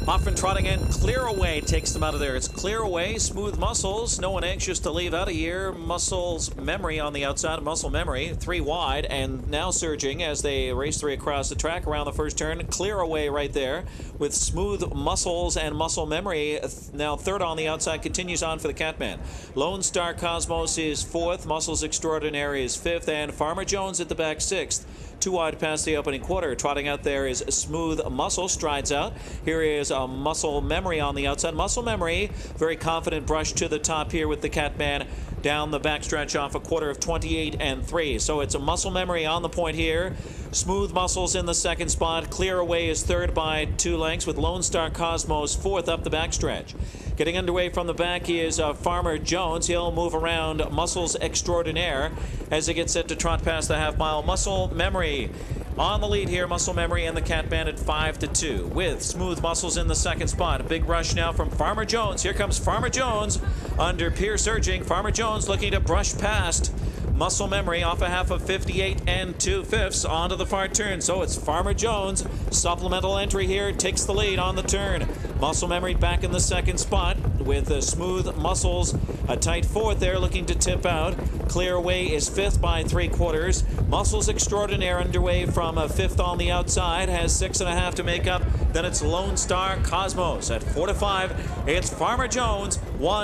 Off and trotting in, Clear Away takes them out of there. It's Clear Away, Smooth Muscles, no one anxious to leave out of here. Muscles Memory on the outside, Muscle Memory, 3 wide, and now surging as they race 3 across the track around the first turn. Clear Away right there with Smooth Muscles and Muscle Memory now third on the outside, continues on for the Catman. Lone Star Cosmos is fourth, Muscles Extraordinaire is fifth, and Farmer Jones at the back sixth. 2 wide past the opening quarter. Trotting out there is Smooth Muscle, strides out. Here is a Muscle Memory on the outside. Muscle Memory, very confident brush to the top here with the Catman down the backstretch off a quarter of 28 and 3. So it's a Muscle Memory on the point here. Smooth Muscles in the second spot. Clear Away is third by 2 lengths with Lone Star Cosmos fourth up the backstretch. Getting underway from the back is Farmer Jones. He'll move around Muscles Extraordinaire as he gets set to trot past the half-mile. Muscle Memory on the lead here. Muscle Memory and the Catman at 5-2 with Smooth Muscles in the second spot. A big rush now from Farmer Jones. Here comes Farmer Jones under Pierce urging. Farmer Jones looking to brush past Muscle Memory off a half of 58 and 2/5 onto the far turn. So it's Farmer Jones. Supplemental entry here, takes the lead on the turn. Muscle Memory back in the second spot with Smooth Muscles a tight fourth there, looking to tip out. Clear Away is fifth by 3/4. Muscles Extraordinaire underway from fifth on the outside, has 6.5 to make up. Then it's Lone Star Cosmos at 4-5. It's Farmer Jones,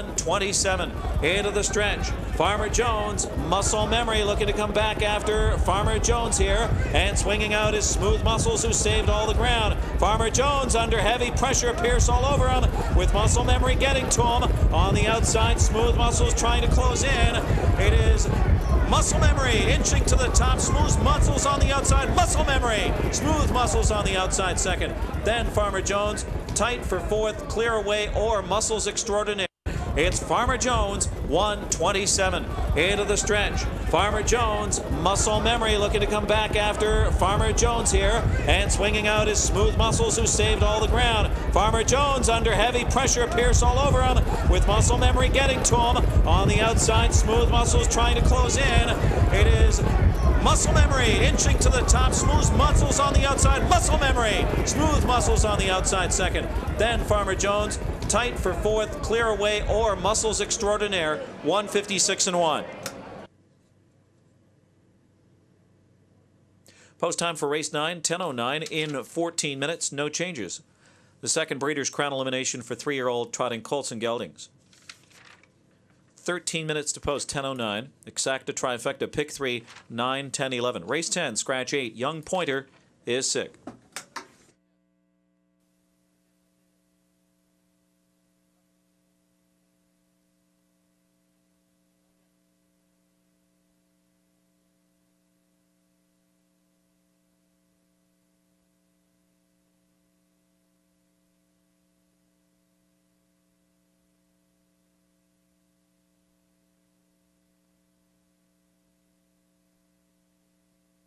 1:27 into the stretch. Farmer Jones, Muscle Memory looking to come back after Farmer Jones here, and swinging out is Smooth Muscles, who saved all the ground. Farmer Jones under heavy pressure, Pierce all over him with Muscle Memory getting to him on the outside. Smooth Muscles trying to close in. It is Muscle Memory inching to the top. Smooth Muscles on the outside. Muscle Memory, Smooth Muscles on the outside second. Then Farmer Jones tight for fourth. Clear Away or Muscles Extraordinaire. It's Farmer Jones, 1:27 into the stretch. Farmer Jones, Muscle Memory looking to come back after Farmer Jones here, and swinging out is Smooth Muscles, who saved all the ground. Farmer Jones under heavy pressure, Pierce all over him with Muscle Memory getting to him on the outside. Smooth Muscles trying to close in. It is Muscle Memory inching to the top. Smooth Muscles on the outside. Muscle Memory, Smooth Muscles on the outside second. Then Farmer Jones tight for fourth. Clear Away or Muscles Extraordinaire, 1:56 and 1. Post time for race 9, 10:09 in 14 minutes, no changes. The second Breeders' Crown elimination for 3-year-old trotting colts and geldings. 13 minutes to post, 10:09. Exacta trifecta, pick 3, 9, 10, 11. Race 10, scratch 8. Young Pointer is sick.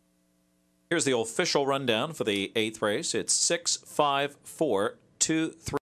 Here's the official rundown for the 8th race. It's 6, 5, 4, 2, 3.